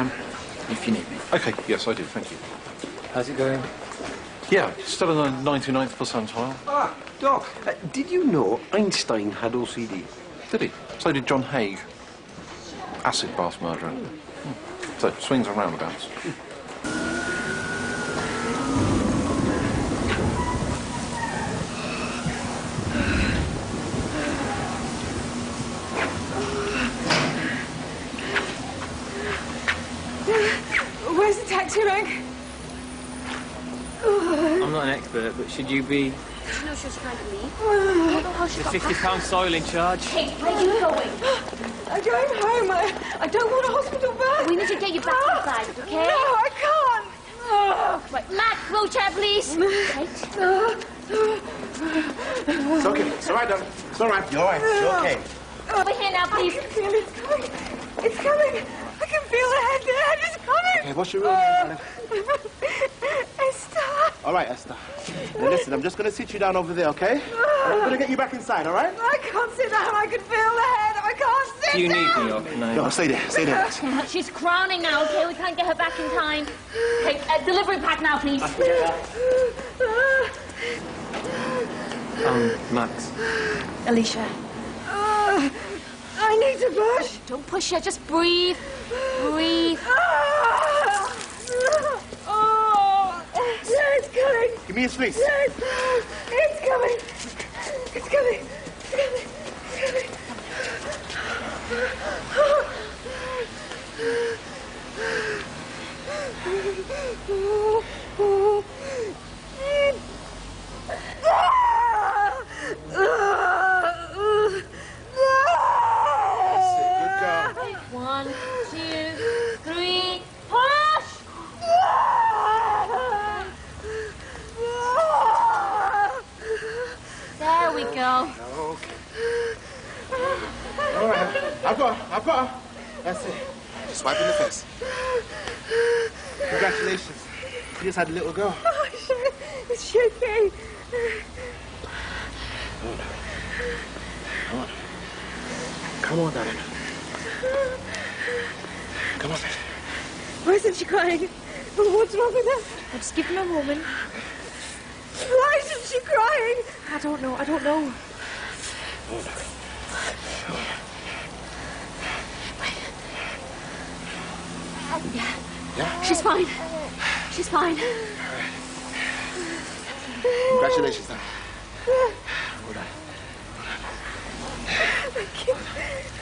am, if you need me. OK, yes, I do, thank you. How's it going? Yeah, still in the 99th percentile. Ah, Doc, did you know Einstein had OCD? Did he? So did John Haig. Acid bath murderer. So, swings and roundabouts. Where's the taxi rank? I'm not an expert, but should you be... Did you know she was trying to leave? I don't know how she got back. £50 soil in charge. Hey, where are you going? I'm going home. I don't want a hospital bed. We need to get you back inside, okay? No, I can't. Right, Matt, wheelchair, please. Right. It's okay. It's all right, Doc. It's all right. You're all right. You're okay. Over here now, please. I can feel it's coming. It's coming. I can feel the head is coming. Okay, what's your real name, darling? Esther. All right, Esther. Now, listen, I'm just going to sit you down over there, okay? I'm going to get you back inside, all right? I can't sit down. I can feel the head. I can't sit Do you need down. me, or can I... No, stay there. Stay there. She's crowning now, okay? We can't get her back in time. Okay, delivery pack now, please. Max. Alicia. I need to push. Don't push her, just breathe. Breathe. Oh, it's coming. Give me your sleeve. Yes, it's coming. It's coming. It's coming. It's Good girl. 1, 2, 3, push! There we go. Okay. All right. I've got her. That's it. Just wipe in the face. Congratulations. You just had a little girl. Oh, shit. It's shaking. Come on. Come on, darling. Come on, baby. Why isn't she crying? What's wrong with her? I'll just give her a moment. Why isn't she crying? I don't know. Yeah? She's fine. She's fine. Congratulations, darling. Well done. Thank you.